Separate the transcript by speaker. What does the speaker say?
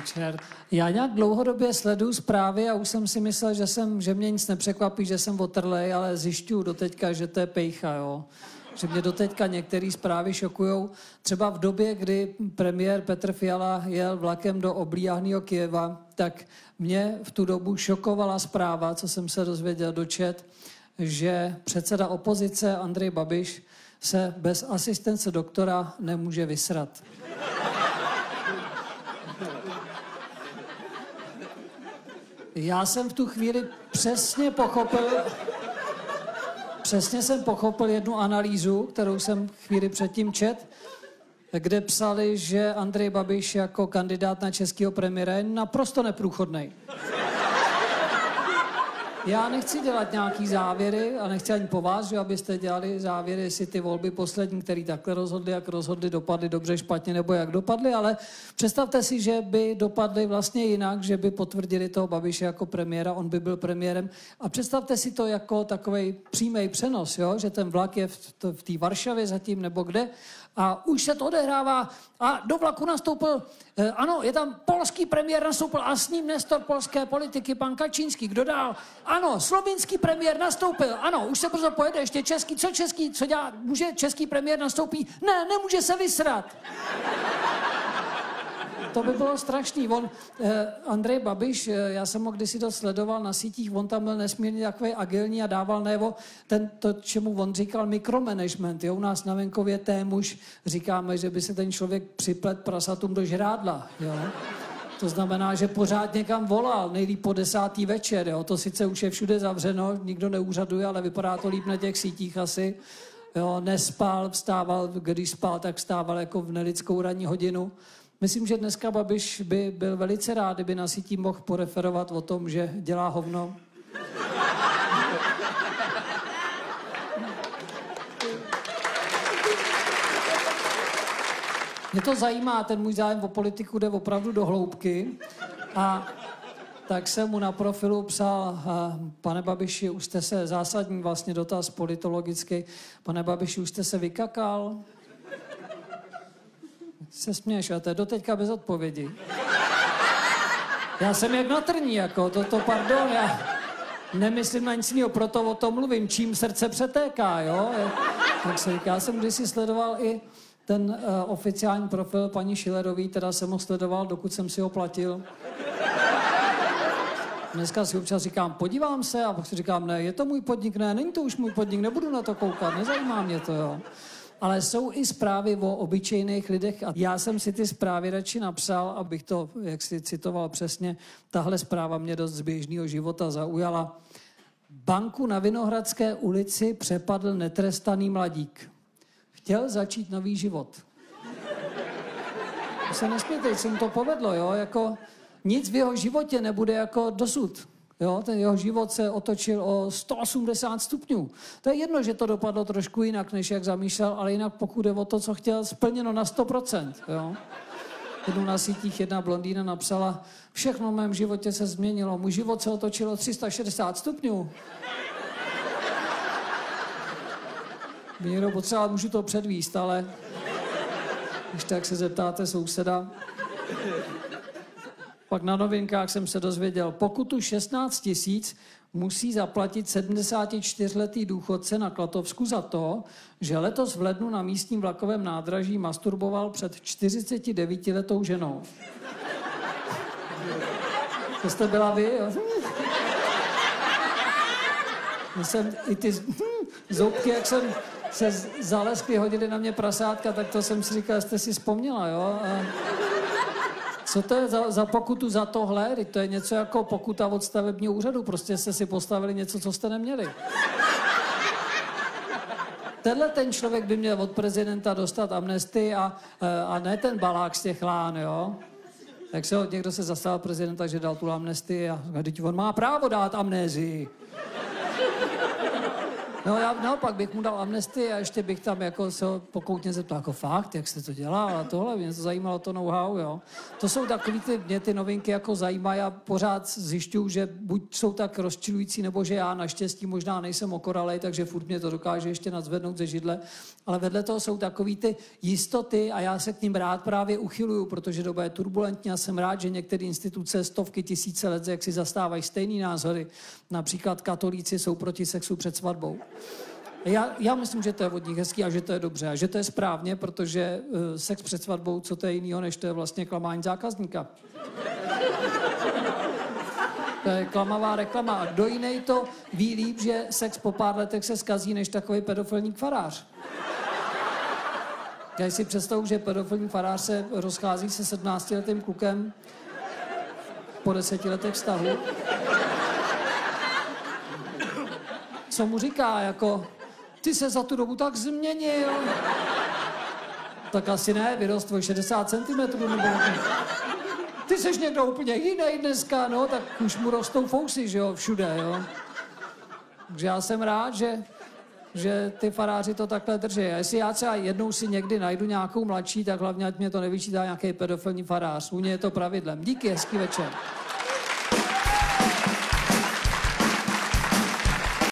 Speaker 1: večer. Já nějak dlouhodobě sleduju zprávy a už jsem si myslel, že mě nic nepřekvapí, že jsem otrlej, ale zjišťuju doteďka, že to je pejcha, jo. Že mě doteďka některé zprávy šokujou. Třeba v době, kdy premiér Petr Fiala jel vlakem do oblíbeného Kyjeva, tak mě v tu dobu šokovala zpráva, co jsem se dozvěděl, dočet, že předseda opozice Andrej Babiš se bez asistence doktora nemůže vysrat. Já jsem v tu chvíli přesně jsem pochopil jednu analýzu, kterou jsem chvíli předtím čet, kde psali, že Andrej Babiš jako kandidát na českého premiéra je naprosto neprůchodnej. Já nechci dělat nějaký závěry a nechci ani po vás, že abyste dělali závěry, jestli ty volby poslední, které takhle rozhodly, jak rozhodly, dopadly dobře, špatně nebo jak dopadly, ale představte si, že by dopadly vlastně jinak, že by potvrdili toho Babiše jako premiéra, on by byl premiérem a představte si to jako takovej přímý přenos, jo? Že ten vlak je v té Varšavě zatím nebo kde a už se to odehrává a do vlaku nastoupil, ano, je tam polský premiér nastoupil a s ním nestor polské politiky, pan Kačínský, kdo dál? Ano, slovinský premiér nastoupil, ano, už se brzo pojede, ještě český, co dělá, může český premiér nastoupí? Ne, nemůže se vysrat. To by bylo strašný. Andrej Babiš, já jsem ho kdysi to sledoval na sítích, on tam byl nesmírně takový agilní a dával najevo to, čemu on říkal mikromanagement. Jo? U nás na venkově témuž říkáme, že by se ten člověk připlet prasatům do žrádla. Jo? To znamená, že pořád někam volal, nejlíp po 10. večer. Jo? To sice už je všude zavřeno, nikdo neúřaduje, ale vypadá to líp na těch sítích asi. Jo? Nespal, vstával, když spal, tak vstával jako v nelidskou ranní hodinu. Myslím, že dneska Babiš by byl velice rád, kdyby na sítí mohl poreferovat o tom, že dělá hovno. Mě to zajímá, ten můj zájem o politiku jde opravdu do hloubky. A tak jsem mu na profilu psal, pane Babiši, už jste se, zásadní vlastně dotaz politologický, pane Babiši, už jste se vykakal? Se směješ, a to je doteďka bez odpovědi. Já jsem jak na trní, jako, pardon, já nemyslím na nic jiného, proto o tom mluvím, čím srdce přetéká, jo? Tak se říká, já jsem kdysi sledoval i ten oficiální profil paní Schillerový, teda jsem ho sledoval, dokud jsem si ho platil. Dneska si občas říkám, podívám se, a pak si říkám, ne, je to můj podnik, ne, není to už můj podnik, nebudu na to koukat, nezajímá mě to, jo. Ale jsou i zprávy o obyčejných lidech a já jsem si ty zprávy radši napsal, abych to, jak si citoval přesně, tahle zpráva mě dost z běžného života zaujala. Banku na Vinohradské ulici přepadl netrestaný mladík. Chtěl začít nový život. To se nesmějte, se mu to povedlo, jo, jako nic v jeho životě nebude jako dosud. Jo, ten jeho život se otočil o 180 stupňů. To je jedno, že to dopadlo trošku jinak, než jak zamýšlel, ale jinak pokud jde o to, co chtěl, splněno na 100%. Jo. Jednou na sítích jedna blondýna napsala, všechno v mém životě se změnilo, můj život se otočil o 360 stupňů. By někdo potřeboval, můžu to předvíst, ale když tak se zeptáte souseda. Pak na Novinkách jsem se dozvěděl, pokutu 16 000 musí zaplatit 74letý důchodce na Klatovsku za to, že letos v lednu na místním vlakovém nádraží masturboval před 49letou ženou. To jste byla vy, jo? I ty zoubky, jak jsem se zaleskli, hodili na mě prasátka, tak to jsem si říkal, jste si vzpomněla, jo? Co to je za pokutu za tohle? To je něco jako pokuta od stavebního úřadu. Prostě jste si postavili něco, co jste neměli. Tenhle ten člověk by měl od prezidenta dostat amnestii a ne ten balák z těch lán, jo? Tak se někdo se zastal prezidenta, že dal tu amnestii a teď on má právo dát amnézii. No já naopak bych mu dal amnestii a ještě bych tam jako se pokoutně zeptal, jako fakt, jak jste to dělal a tohle, mě to zajímalo to know-how, jo. To jsou takový mě ty novinky jako zajímají a pořád zjišťuju, že buď jsou tak rozčilující, nebo že já naštěstí možná nejsem okoralej, takže furt mě to dokáže ještě nadzvednout ze židle, ale vedle toho jsou takový ty jistoty a já se k ním rád právě uchyluju, protože doba je turbulentní a jsem rád, že některé instituce stovky tisíce let, jak si zastávají stejný názory. Například katolíci jsou proti sexu před svatbou. Já myslím, že to je od nich hezký a že to je dobře a že to je správně, protože sex před svatbou, co to je jinýho, než to je vlastně klamání zákazníka. To je klamavá reklama. A kdo jiný to ví líp, že sex po pár letech se zkazí, než takový pedofilní farář. Já si představu, že pedofilní farář se rozchází se 17letým klukem po 10 letech vztahu. Co mu říká, jako, ty se za tu dobu tak změnil. Tak asi ne, vyrostl 60 cm, nebo ty seš někdo úplně jiný dneska, no, tak už mu rostou fousy, že jo, všude, jo. Takže já jsem rád, že ty faráři to takhle drží. A jestli já třeba jednou si někdy najdu nějakou mladší, tak hlavně ať mě to nevyčítá nějaký pedofilní farář. U něj je to pravidlem. Díky, hezký večer.